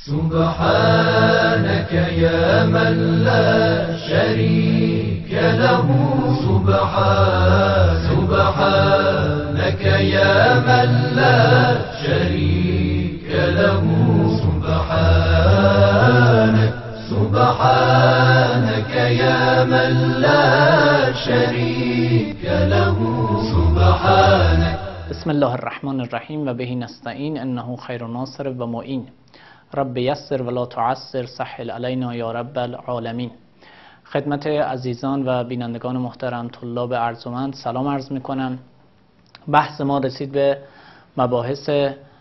سبحانك يا من لا شريك له سبحانك يا من لا شريك له سبحانك يا من لا شريك له سبحانك. بسم الله الرحمن الرحیم و بهی نستعین انه خیر ناصر و معین. رب یسر ولا تعسر سهل علینا یا رب العالمین. خدمت عزیزان و بینندگان محترم طلاب ارجمند سلام عرض میکنم. بحث ما رسید به مباحث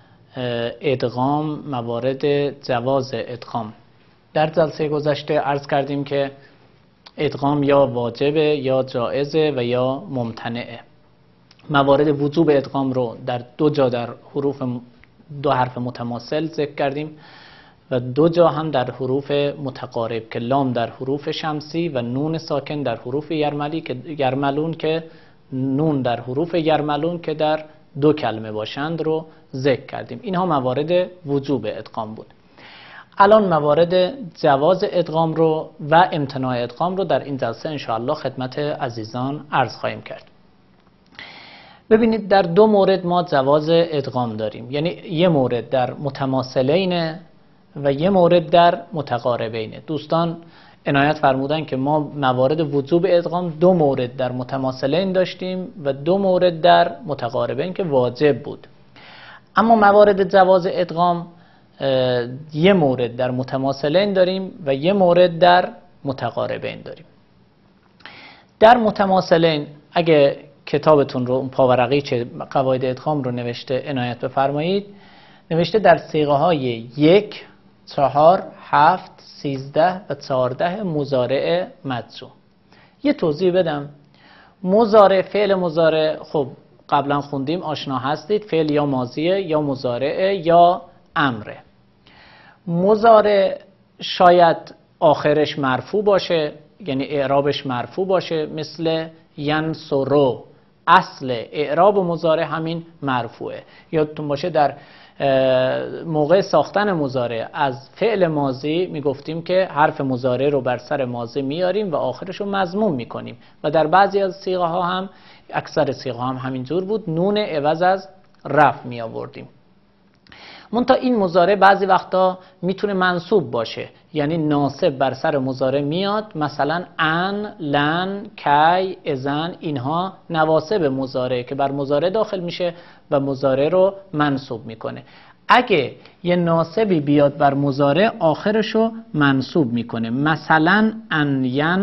ادغام، موارد جواز ادغام. در جلسه گذشته عرض کردیم که ادغام یا واجبه یا جائزه و یا ممتنعه. موارد وجوب ادغام رو در دو جا در دو حرف متماثل ذکر کردیم و دو جا هم در حروف متقارب که لام در حروف شمسی و نون ساکن در حروف یرملون که نون در حروف یرملون که در دو کلمه باشند رو ذکر کردیم. اینها موارد وجوب ادغام بود. الان موارد جواز ادغام رو و امتناع ادغام رو در این جلسه انشاءالله خدمت عزیزان عرض خواهیم کرد. ببینید در دو مورد ما جواز ادغام داریم، یعنی یه مورد در متماثلین و یه مورد در متقاربین. دوستان عنایت فرمودن که ما موارد وجوب ادغام دو مورد در متماثلین داشتیم و دو مورد در متقاربین که واجب بود. اما موارد جواز ادغام یه مورد در متماثلین داریم و یه مورد در متقاربین داریم. در متماثلین اگه کتابتون رو اون پاورقی چه قواعد ادغام رو نوشته عنایت بفرمایید، نوشته در صیغه های 1 4 7 13 و 14 مضارع مجزوم. یه توضیح بدم. مضارع، فعل مضارع خب قبلا خوندیم آشنا هستید، فعل یا ماضیه یا مضارعه یا امره. مضارع شاید آخرش مرفوع باشه، یعنی اعرابش مرفوع باشه، مثل ینصرو. اصل اعراب مضارع همین مرفوعه. یادتون باشه در موقع ساختن مضارع از فعل ماضی میگفتیم که حرف مضارع رو بر سر ماضی میاریم و آخرش رو مضموم میکنیم و در بعضی از صیغه ها هم، اکثر صیغه ها هم همینجور بود، نون عوض از رفع می آوردیم. منتها این مضارع بعضی وقتا میتونه منصوب باشه، یعنی ناصب بر سر مضارع میاد، مثلا ان، لن، کی، اذن، اینها نواصب مضارع که بر مضارع داخل میشه و مضارع رو منصوب میکنه. اگه یه ناصبی بیاد بر مضارع آخرش رو منصوب میکنه، مثلا ان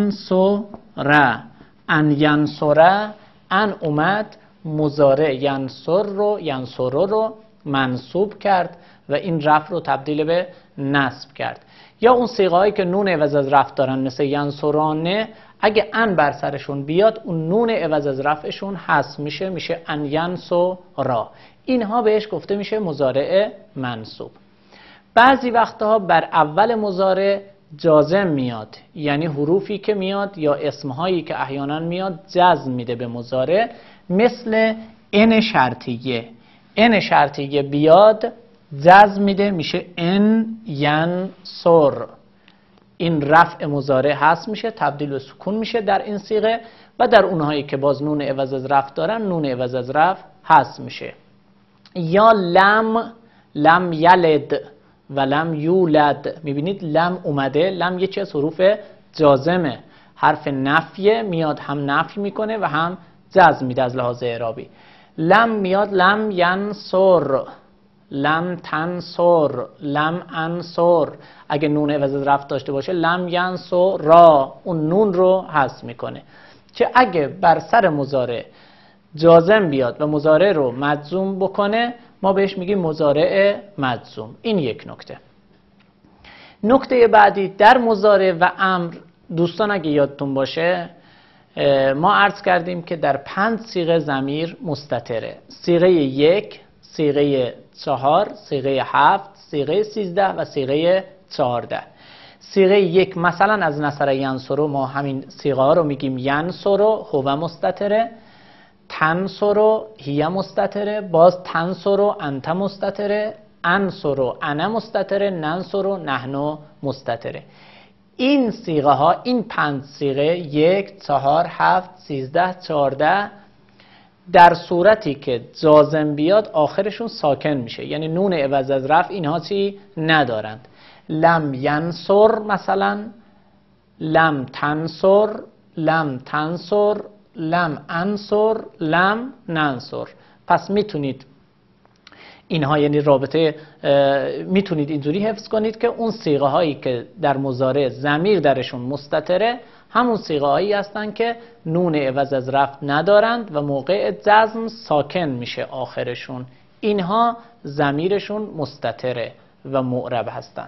ینصر، ان ینصر، ان اومد مضارع ینصر رو منصوب کرد و این رفع رو تبدیل به نصب کرد. یا اون صیغه هایی که نون عوض از رفع دارن مثل ینصرانه، اگه ان بر سرشون بیاد اون نون عوض از رفعشون حذف میشه ان ینصرا. اینها بهش گفته میشه مضارع منصوب. بعضی وقتها بر اول مضارع جازم میاد، یعنی حروفی که میاد یا اسمهایی که احیانا میاد جزم میده به مضارع، مثل ان شرطیه. ان شرطیه بیاد جزم میده، میشه ان ینصر. این رفع مضارع هست میشه، تبدیل به سکون میشه در این صیغه و در اونهایی که باز نون عوض از رفع دارن نون عوض از رفع هست میشه. یا لم یلد و لم یولد. میبینید لم اومده، لم یه چیز از حروف جازمه، حرف نفیه، میاد هم نفی میکنه و هم جزم میده از لحاظ اعرابی. لم میاد لم ینصر، لم تنصر، لم انصر. اگه نون عوض از رفع داشته باشه لم ینصر را، اون نون رو حذف میکنه. که اگه بر سر مضارع جازم بیاد و مضارع رو مجزوم بکنه ما بهش میگیم مضارع مجزوم. این یک نکته. نکته بعدی در مضارع و امر، دوستان اگه یادتون باشه ما عرض کردیم که در 5 صیغه ضمیر مستتره. صیغه 1، صیغه 4، صیغه 7، صیغه 13 و صیغه 14. صیغه 1 مثلا از نصر ینصرو ما همین صیغه ها رو میگیم ینصرو هو مستتره، تنصرو هی مستتره، باز تنصرو انت مستتره، انصر و انا مستتره، ننصر و نحن مستتره. این صیغه ها، این 5 صیغه 1 4 7 13 14 در صورتی که جازم بیاد آخرشون ساکن میشه، یعنی نون عوض از رفع اینها چی ندارند. لم ینصر مثلا، لم تنصر، لم تنصر، لم انصر، لم ننصر. پس میتونید اینها، یعنی رابطه، میتونید اینجوری حفظ کنید که اون صیغه هایی که در مضارع ضمیر درشون مستتره همون صیغه هایی هستن که نون عوض از رفع ندارند و موقع جزم ساکن میشه آخرشون. اینها ضمیرشون مستتره و معرب هستن.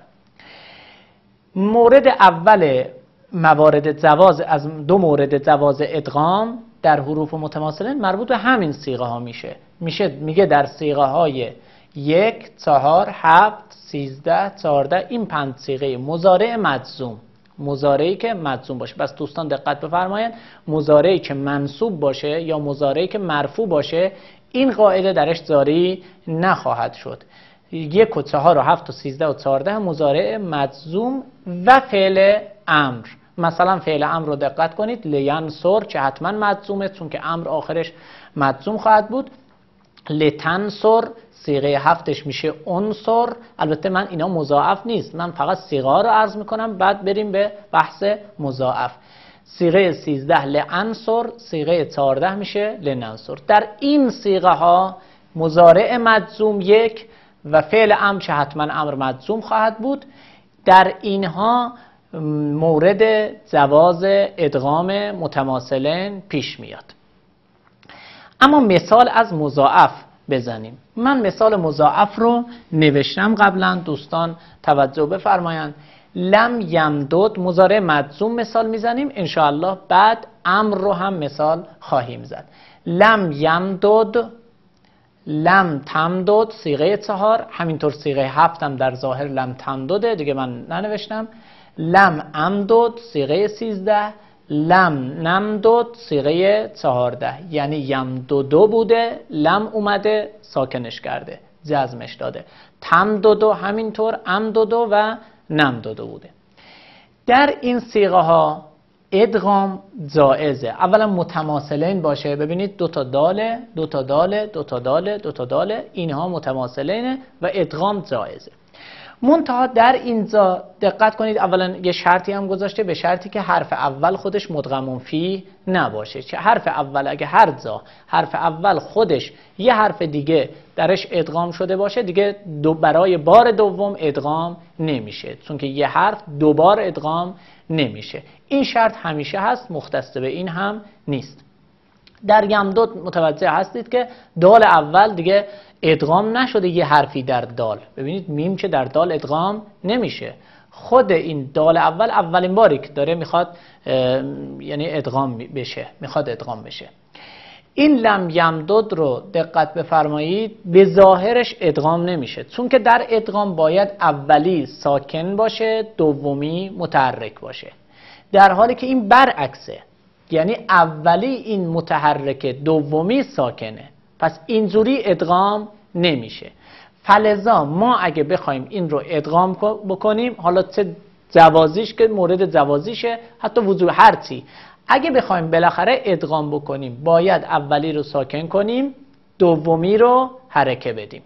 مورد اول موارد جواز، از 2 مورد جواز ادغام در حروف متماثلین مربوط به همین صیغه ها میگه در صیغه های 1 4 7 13 14 این 5 صیغه مضارع مجزوم، مضارعی که مجزوم باشه. بس دوستان دقت بفرمایید، مضارعی که منصوب باشه یا مضارعی که مرفوع باشه این قاعده درش جاری نخواهد شد. 1 و 4 و 7 و 13 و 14 مضارع مجزوم و فعل امر. مثلا فعل امر رو دقت کنید، لینصر که حتما مجزومه چون که امر آخرش مجزوم خواهد بود. لتنصر صیغه 7ش میشه انصر. البته من اینا مضاعف نیست، من فقط صیغه ها رو عرض میکنم بعد بریم به بحث مضاعف. صیغه 13 لانصر، صیغه 14 میشه لننصر. در این صیغه ها مضارع مجزوم 1 و فعل امر که حتما امر مجزوم خواهد بود. در اینها مورد جواز ادغام متماثلین پیش میاد. اما مثال از مضاعف بزنیم. من مثال مضاعف رو نوشتم قبلا، دوستان توجه بفرمایند. لم یمدد مضارع مجزوم مثال میزنیم، انشاءالله بعد امر رو هم مثال خواهیم زد. لم یمدد، لم تمدد صیغه 4، همینطور صیغه 7 هم در ظاهر لم تمدده، دیگه من ننوشتم. لم امدد صیغه 13، لم نمدد صیغه 14. یعنی یمددو بوده، لم اومده ساکنش کرده، جزمش داده. تمددو همینطور، امددو و نمددو بوده. در این صیغه ها ادغام جائزه. اولا متماثلین باشه، ببینید 2 تا داله، 2 تا داله، 2 تا داله، 2 تا داله، اینها متماثلینه و ادغام جائزه. منتها در اینجا دقت کنید، اولا یه شرطی هم گذاشته، به شرطی که حرف اول خودش مدغم فیه نباشه. چه حرف اول اگه هر جا حرف اول خودش یه حرف دیگه درش ادغام شده باشه، دیگه برای بار دوم ادغام نمیشه، چون که یه حرف 2 بار ادغام نمیشه. این شرط همیشه هست، مختص به این هم نیست. در یمدد متوجه هستید که دال اول دیگه ادغام نشده یه حرفی در دال. ببینید میم که در دال ادغام نمیشه، خود این دال اول اولین باری که داره میخواد یعنی ادغام بشه، میخواد ادغام بشه. این لم یمدد رو دقت بفرمایید، به ظاهرش ادغام نمیشه، چون که در ادغام باید اولی ساکن باشه، دومی متحرک باشه، در حالی که این برعکسه، یعنی اولی این متحرک، دومی ساکنه. پس اینجوری ادغام نمیشه. فلذا ما اگه بخوایم این رو ادغام بکنیم، حالا چه جوازیش که مورد جوازیشه، حتی وجوب هرچی، اگه بخوایم بالاخره ادغام بکنیم باید اولی رو ساکن کنیم، دومی رو حرکه بدیم.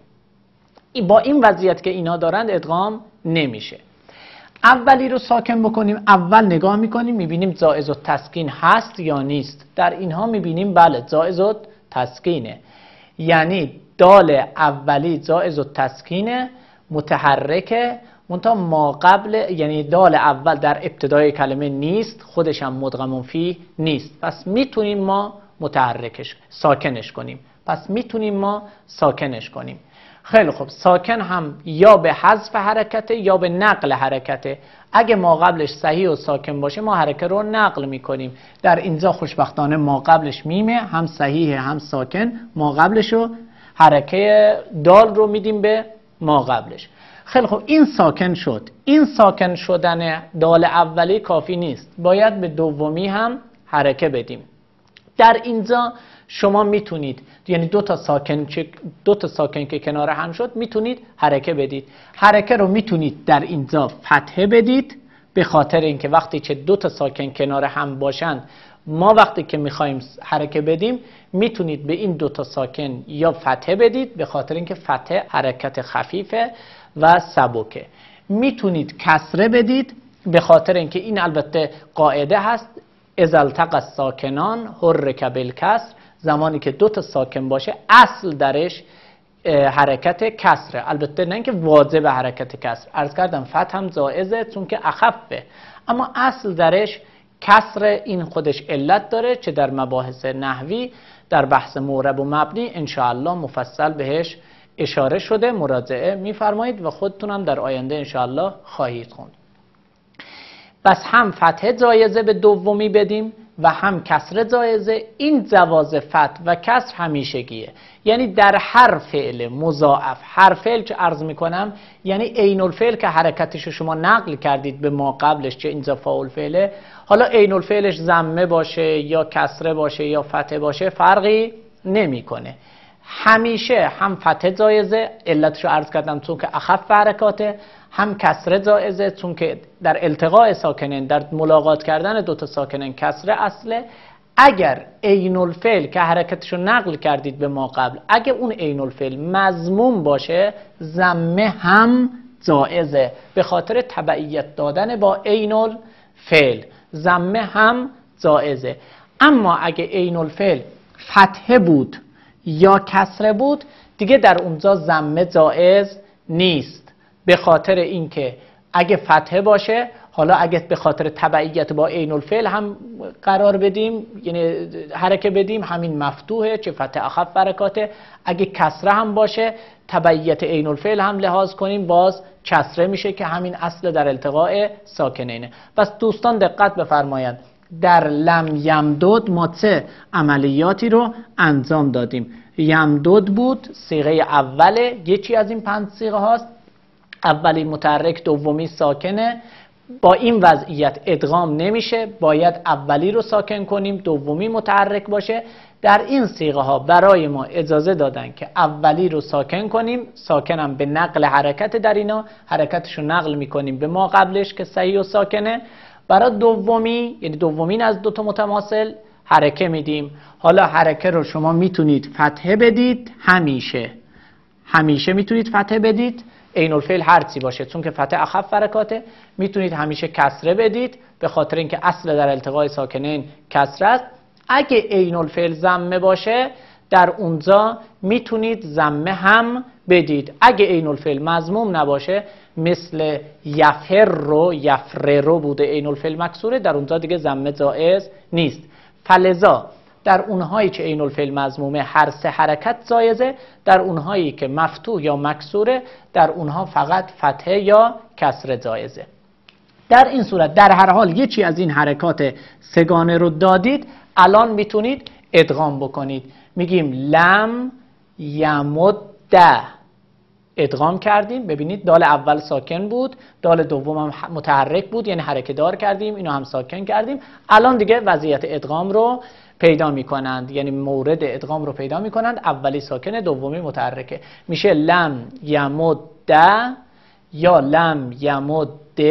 با این وضعیت که اینا دارند ادغام نمیشه. اولی رو ساکن بکنیم، اول نگاه میکنیم میبینیم جائز التسکین هست یا نیست. در اینها میبینیم بله جائز التسکینه، یعنی دال اولی جائز التسکینه، متحرکه، منتها ما قبل، یعنی دال اول در ابتدای کلمه نیست، خودش هم مدغم فیه نیست، پس میتونیم ما متحرکش ساکنش کنیم. پس میتونیم ما ساکنش کنیم. خیلی خوب، ساکن هم یا به حذف حرکته یا به نقل حرکته. اگه ما قبلش صحیح و ساکن باشه ما حرکت رو نقل میکنیم. در اینجا خوشبختانه ما قبلش میمه، هم صحیح هم ساکن، ما قبلش رو حرکه دال رو میدیم به ما قبلش. خیلی خوب، این ساکن شد. این ساکن شدن دال اولی کافی نیست، باید به دومی هم حرکه بدیم. در اینجا شما میتونید یعنی دو تا ساکن که کنار هم شد میتونید حرکه بدید. حرکه رو میتونید در اینجا فتحه بدید به خاطر اینکه وقتی که دو تا ساکن کنار هم باشن ما وقتی که میخوایم حرکه بدیم میتونید به این دو تا ساکن یا فتحه بدید به خاطر اینکه فتحه حرکت خفیفه و سبکه. میتونید کسره بدید به خاطر اینکه این البته قاعده هست اذا التقى الساکنان حرک بالکسر، زمانی که دو تا ساکن باشه اصل درش حرکت کسره، البته نه اینکه واجب حرکت کسر. عرض کردم فتح هم جایزه چون که اخفه، اما اصل درش کسر. این خودش علت داره چه در مباحث نحوی در بحث معرب و مبنی انشاءالله مفصل بهش اشاره شده، مراجعه میفرمایید و خودتونم در آینده انشاءالله خواهید خوند. پس هم فتح جایزه به دومی بدیم و هم کسر جایزه. این جواز فتح و کسر همیشگیه، یعنی در هر فعل مضاعف، هر فعل که عرض میکنم یعنی عین الفعل که حرکتش شما نقل کردید به ما قبلش چه اینجا فاعل فعله، حالا عین الفعلش ضمه باشه یا کسره باشه یا فتح باشه فرقی نمیکنه. همیشه هم فتح جایزه، علتشو عرض کردم چون که اخف حرکاته، هم کسره جایزه چون که در التقاء ساکنین، در ملاقات کردن دو تا ساکنین کسره اصله. اگر عین الفعل که حرکتشو نقل کردید به ما قبل اگه اون عین الفعل مضموم باشه ضمه هم جایزه به خاطر تبعیت دادن با عین الفعل، ضمه هم جایزه. اما اگه عین الفعل فتحه بود یا کسره بود دیگه در اونجا ضمه جایز نیست به خاطر اینکه اگه فتحه باشه، حالا اگه به خاطر تبعیت با عین الفعل هم قرار بدیم یعنی حرکه بدیم همین مفتوحه چه فتح اخف حرکاته، اگه کسره هم باشه تبعیت عین الفعل هم لحاظ کنیم باز کسره میشه که همین اصل در التقاء ساکنینه. پس دوستان دقت بفرمایند در لم یمدد ما چه عملیاتی رو انجام دادیم. یمدد بود صیغه اوله، یکی از این 5 صیغه هاست، اولی متحرک دومی ساکنه. با این وضعیت ادغام نمیشه، باید اولی رو ساکن کنیم دومی متحرک باشه. در این صیغه ها برای ما اجازه دادن که اولی رو ساکن کنیم، ساکنم به نقل حرکت، در اینا حرکتش رو نقل میکنیم به ما قبلش که صحیح و ساکنه. برای دومی یعنی دومین از دو تا متماثل حرکه میدیم. حالا حرکه رو شما میتونید فتحه بدید، همیشه میتونید فتحه بدید عین الفعل هر چی باشه چون که فتح اخف حرکاته. میتونید همیشه کسره بدید به خاطر اینکه اصل در التقاء ساکنین کسره است. اگه عین الفعل ضمه باشه در اونجا میتونید ضمه هم بدید. اگه عین الفعل مضموم نباشه مثل یفر رو بوده عین الفعل مکسوره، در اونجا دیگه ضمه جایز نیست. فلذا در اونهایی که عین الفعل مضمومه هر سه حرکت جایزه، در اونهایی که مفتوح یا مکسوره در اونها فقط فتحه یا کسره جایزه. در این صورت در هر حال یکی از این حرکات سگانه رو دادید، الان میتونید ادغام بکنید. میگیم لم یمد، ادغام کردیم. ببینید دال اول ساکن بود، دال دوم هم متحرک بود یعنی حرکت دار کردیم، اینو هم ساکن کردیم. الان دیگه وضعیت ادغام رو پیدا میکنند، یعنی مورد ادغام رو پیدا میکنند. اولی ساکنه دومی متحرکه، میشه لم یمد یا لم یمد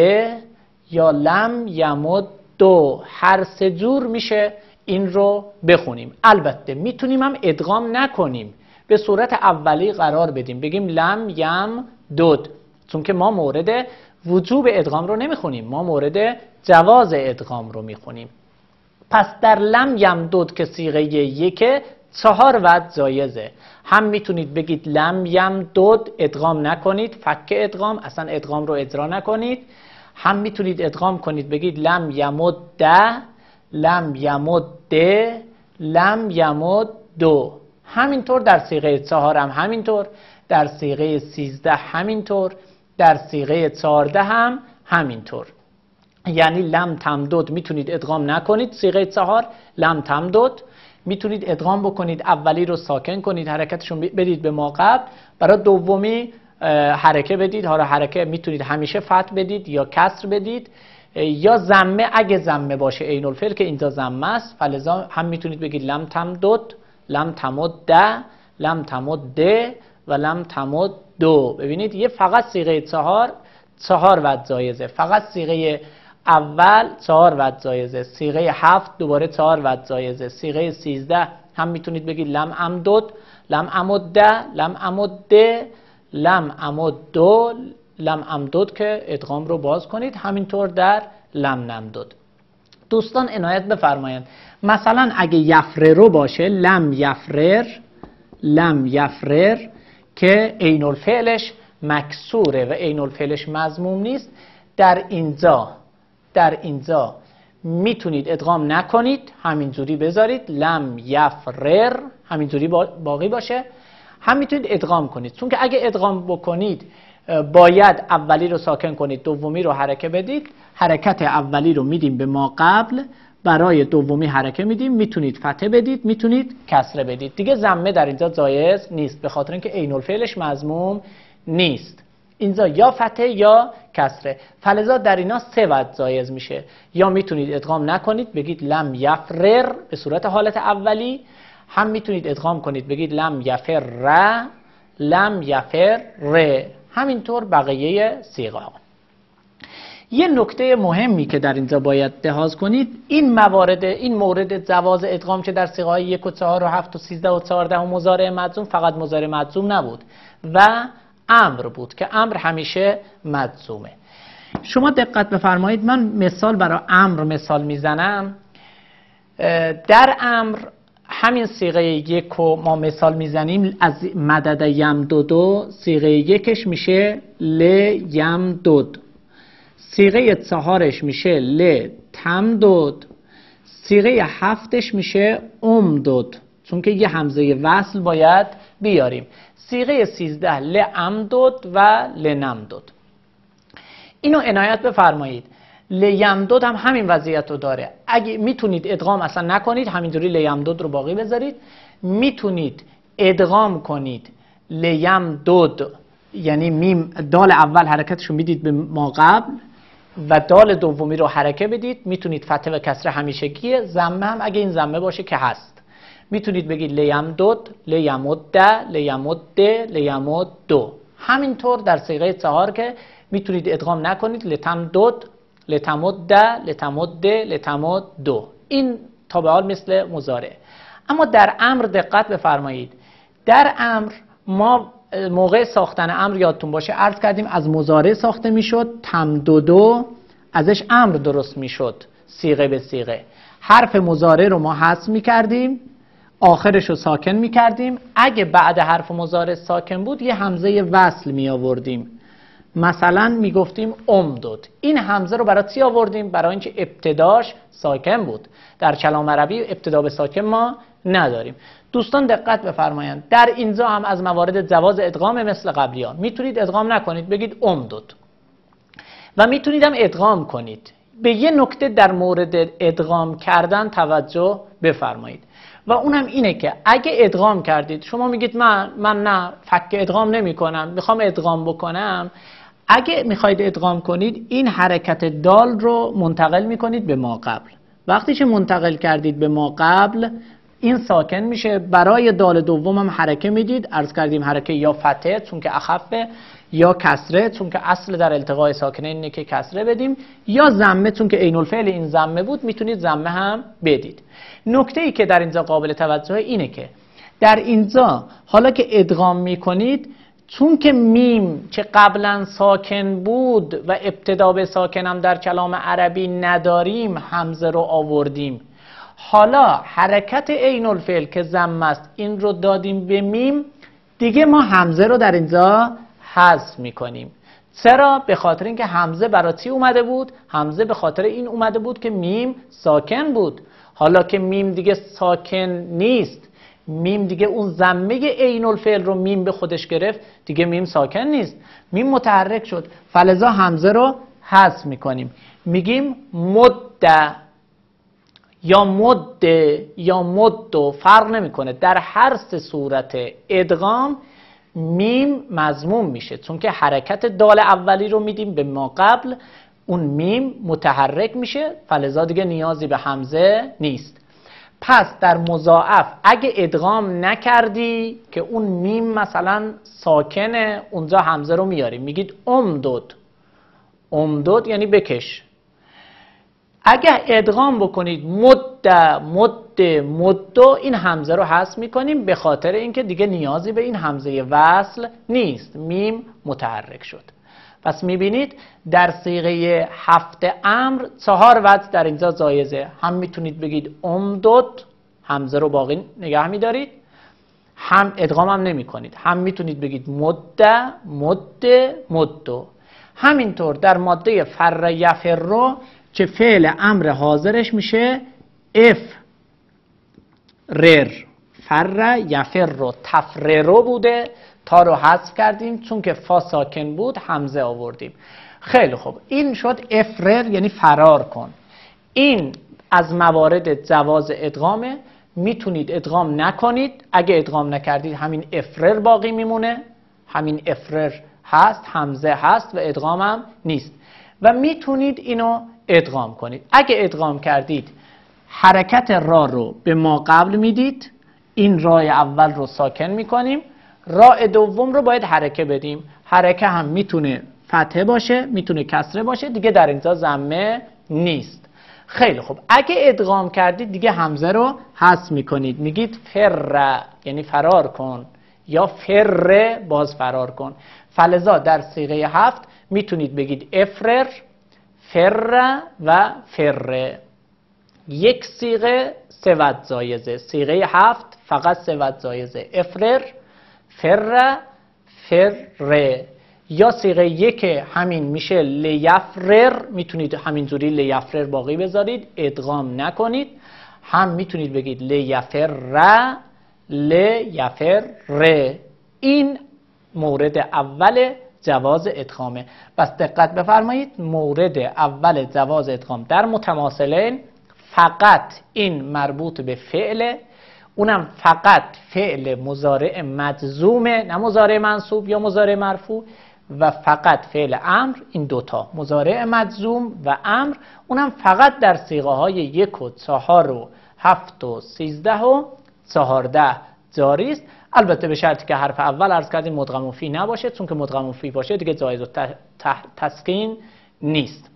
یا لم یمد دو، هر سه جور میشه این رو بخونیم. البته میتونیم هم ادغام نکنیم، به صورت اولی قرار بدیم بگیم لم یم دود، چون که ما مورد وجوب ادغام رو نمیخونیم، ما مورد جواز ادغام رو میخونیم. پس در لم یمدد که صیغه یکه 4 وجه جایزه. هم میتونید بگید لم یمدد ادغام نکنید، فک ادغام، اصلا ادغام رو اجرا نکنید. هم میتونید ادغام کنید بگید لم یمد لم یمد لم یمد دو. همینطور در صیغه 4 هم همینطور، در صیغه 13 همینطور، در صیغه 14 هم همینطور. یعنی لم تمدد میتونید ادغام نکنید، صیغه 4 لم تمدد میتونید ادغام بکنید، اولی رو ساکن کنید حرکتشون بدید به ما قبل، برای دومی حرکه بدید. حالا حرکه میتونید همیشه فتح بدید یا کسر بدید یا ضمه، اگه ضمه باشه عین الفعل که اینجا ضمه است فلذا هم میتونید بگید لم تمدد لم تمد، لم تمد و لم تمد دو. ببینید یه فقط صیغه چهار وجه جایزه، فقط صیغه اول 4 وجه جایزه، صیغه 7 دوباره 4 وجه جایزه، صیغه 13 هم میتونید بگید لم امدد، لم امد، لم امد، لم امد، لم امدد که ادغام رو باز کنید، همینطور در لم نمدد. دوستان عنایت بفرمایند مثلا اگه یفرر باشه لم یفرر، لم یفرر که عین الفعلش مکسوره و عین الفعلش مضموم نیست، در اینجا میتونید ادغام نکنید، همینجوری بذارید لم یفرر، همینجوری باقی باشه. هم میتونید ادغام کنید، چون که اگه ادغام بکنید باید اولی رو ساکن کنید، دومی رو حرکه بدید. حرکت اولی رو میدیم به ما قبل، برای دومی حرکه میدیم، میتونید فتحه بدید، میتونید کسره بدید. دیگه ضمه در اینجا جایز نیست، به خاطر اینکه عین الفعلش مضموم نیست. اینجا یا فتحه یا کسره، فلذا در اینا 3 وجه جایز میشه. یا میتونید ادغام نکنید بگید لم یفرر به صورت حالت اولی، هم میتونید ادغام کنید بگید لم یفر، لم یفر، همینطور بقیه صیغه ها. یه نکته مهمی که در اینجا باید لحاظ کنید، این مورد جواز ادغام که در صیغه های 1 و 4 و 7 و 13 و 14 و مضارع مجزوم فقط مضارع مجزوم نبود و امر بود که امر همیشه مجزومه. شما دقت بفرمایید، من مثال برای امر مثال میزنم. در امر همین صیغه 1 رو ما مثال میزنیم، از مدد یمددو صیغه 1ش میشه ل یمدد، صیغه 4ش میشه ل تمدد، صیغه 7ش میشه امدد، چون که یه همزه وصل باید بیاریم. صیغه 13 ل امدد و ل نمدد. اینو عنایت بفرمایید. ل یمدد هم همین وضعیت رو داره. اگه میتونید ادغام اصلا نکنید، همینجوری ل یمدد رو باقی بذارید. میتونید ادغام کنید ل یمدد، یعنی میم دال اول حرکتشو میدید به ما قبل و دال دومی رو حرکه بدید. میتونید فتحه و کسره همیشگیه، ضمه هم اگه این ضمه باشه که هست. میتونید بگید لیمدد، لیمد، لیمد، لیمد. همینطور در صیغه 4 که میتونید ادغام نکنید لتمدد، لتمد، لتمد، لتمد. این تا به حال مثل مضارع. اما در امر دقت بفرمایید. در امر ما موقع ساختن امر یادتون باشه عرض کردیم از مضارع ساخته میشد، تمددو ازش امر درست میشد، صیغه به صیغه. حرف مضارع رو ما حذف میکردیم، آخرش رو ساکن میکردیم. اگه بعد حرف مضارع ساکن بود یه همزه وصل می آوردیم، مثلا میگفتیم امدد. این همزه رو برای چی آوردیم؟ برای اینکه ابتداش ساکن بود. در کلام عربی ابتدا به ساکن ما نداریم. دوستان دقت بفرمایند، در اینجا هم از موارد جواز ادغام مثل قبلی ها میتونید ادغام نکنید بگید امدد و میتونید هم ادغام کنید. به یه نکته در مورد ادغام کردن توجه بفرمایید و اونم اینه که اگه ادغام کردید، شما میگید من نه فک ادغام نمی کنم، میخوام ادغام بکنم. اگه میخواید ادغام کنید این حرکت دال رو منتقل میکنید به ما قبل. وقتی که منتقل کردید به ما قبل این ساکن میشه. برای دال دوم هم حرکه میدید، عرض کردیم حرکه یا فتحه چون که اخفه، یا کسره چون که اصل در التقاء ساکنین اینه که کسره بدیم، یا ضمه چون که عین الفعل این ضمه بود میتونید ضمه هم بدید. نکته ای که در اینجا قابل توجه اینه که در اینجا حالا که ادغام میکنید، چون که میم که قبلا ساکن بود و ابتدا به ساکن هم در کلام عربی نداریم، همزه رو آوردیم. حالا حرکت عین الفعل که ضمه است این رو دادیم به میم، دیگه ما همزه رو در اینجا حذف میکنیم. چرا؟ به خاطر اینکه همزه برای چی اومده بود؟ همزه به خاطر این اومده بود که میم ساکن بود. حالا که میم دیگه ساکن نیست، میم دیگه اون ضمه عین الفعل رو میم به خودش گرفت، دیگه میم ساکن نیست، میم متحرک شد، فلذا همزه رو حذف میکنیم. میگیم مد یا مد یا مد، فرق نمیکنه. در هر سه صورت ادغام میم مضموم میشه، چون که حرکت دال اولی رو میدیم به ما قبل، اون میم متحرک میشه، فلذا دیگه نیازی به همزه نیست. پس در مضاعف اگه ادغام نکردی که اون میم مثلا ساکنه، اونجا همزه رو میاریم، میگید امدد. امدد یعنی بکش. اگه ادغام بکنید مد، این همزه رو حذف میکنیم به خاطر اینکه دیگه نیازی به این همزه وصل نیست، میم متحرک شد. پس میبینید در صیغه 7 امر 4 وجه در اینجا جایزه. هم میتونید بگید امدد، همزه رو باقی نگه میدارید، هم ادغام هم نمی کنید. هم میتونید بگید مد. همینطور در ماده فر یفر که فعل امر حاضرش میشه فر یفر، تفررو بوده، تا رو حذف کردیم، چون که فا ساکن بود همزه آوردیم. خیلی خوب، این شد افرر یعنی فرار کن. این از موارد جواز ادغامه. میتونید ادغام نکنید، اگه ادغام نکردید همین افرر باقی میمونه، همین افرر هست، همزه هست و ادغام هم نیست. و میتونید اینو ادغام کنید. اگه ادغام کردید حرکت را رو به ما قبل میدید، این رای اول رو ساکن میکنیم، رای دوم رو باید حرکه بدیم. حرکه هم میتونه فتحه باشه، میتونه کسره باشه، دیگه در اینجا ضمه نیست. خیلی خوب، اگه ادغام کردید دیگه همزه رو حذف میکنید، میگید فر یعنی فرار کن، یا فر باز فرار کن. فلذا در صیغه 7 میتونید بگید افرر، فر و فر. یک صیغه 3 وجه جایزه، صیغه 7 فقط 3 وجه جایزه، افرر، فر، فر. یا صیغه 1 همین میشه لیفرر، میتونید همینجوری لیفرر باقی بذارید، ادغام نکنید. هم میتونید بگید لیفر، لیفر. این مورد اول جواز ادغامه. پس دقت بفرمایید، مورد اول جواز ادغام در متماثلین فقط این مربوط به فعل، اونم فقط فعل مضارع مجزومه، نه مضارع منصوب یا مضارع مرفوع، و فقط فعل امر. این دوتا مضارع مجزوم و امر، اونم فقط در صیغه های 1 و 4 و 7 و 13 و 14 جاری است. البته به شرطی که حرف اول عرض کردیم مدغم فی نباشه، چون که مدغم فی باشه دیگه جایز و تسکین نیست.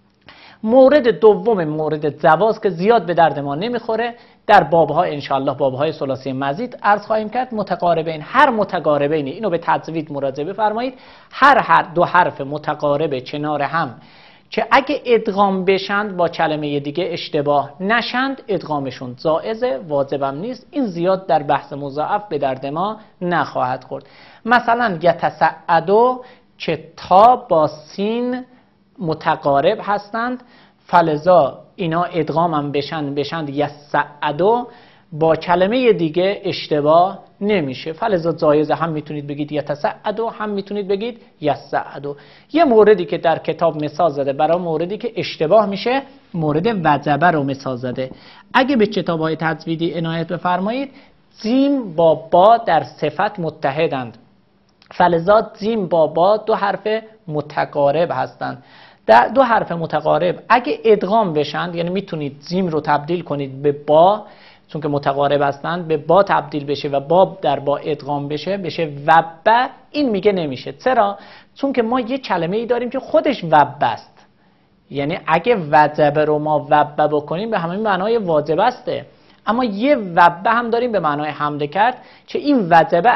مورد دوم مورد جواز که زیاد به درد ما نمیخوره، در بابها انشاءالله بابهای ثلاثی مزید عرض خواهیم کرد. متقاربین، هر متقاربینی، اینو به تجوید مراجعه بفرمایید، هر دو حرف متقارب کنار هم که اگه ادغام بشند با کلمه دیگه اشتباه نشند، ادغامشون جائزه، واجبم نیست. این زیاد در بحث مضاعف به درد ما نخواهد خورد. مثلا یتسعدو که تا با سین متقارب هستند، فلذا اینا ادغام هم بشند یسعدو، با کلمه دیگه اشتباه نمیشه، فلذا جایزه. هم میتونید بگید یتسعدو، هم میتونید بگید یسعدو. یه موردی که در کتاب مثال زده برای موردی که اشتباه میشه، مورد وجبه رو مثال زده. اگه به کتاب‌های تجویدی عنایت بفرمایید، جیم با با در صفت متحدند، فلذا جیم با با دو حرف متقارب هستند. در دو حرف متقارب اگه ادغام بشند، یعنی میتونید جیم رو تبدیل کنید به با، چون که متقارب هستند، به با تبدیل بشه و با در با ادغام بشه وبه. این میگه نمیشه. چرا؟ چون که ما یه کلمه ای داریم که خودش وبه است، یعنی اگه وجبه رو ما وبه بکنیم به همین معنای واجب استه، اما یه وبه هم داریم به معنای حمله کرد که این وجبه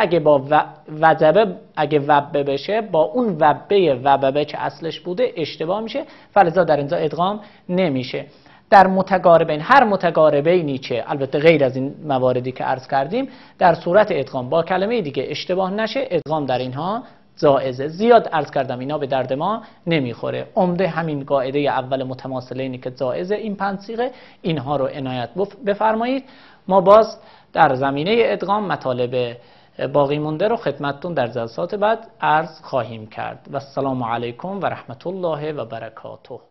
اگه وبه بشه با اون وبه که اصلش بوده اشتباه میشه، فلذا در اینجا ادغام نمیشه. در متقاربین، هر متقاربینی که البته غیر از این مواردی که عرض کردیم، در صورت ادغام با کلمه دیگه اشتباه نشه، ادغام در اینها جائزه. زیاد عرض کردم اینا به درد ما نمیخوره. عمده همین قاعده اول متماثلینی که جائزه، این 5 صیغه، اینها رو عنایت بفرمایید. ما باز در زمینه ادغام مطالب باقی مونده رو خدمتتون در جلسات بعد عرض خواهیم کرد. و السلام علیکم و رحمت الله و برکاته.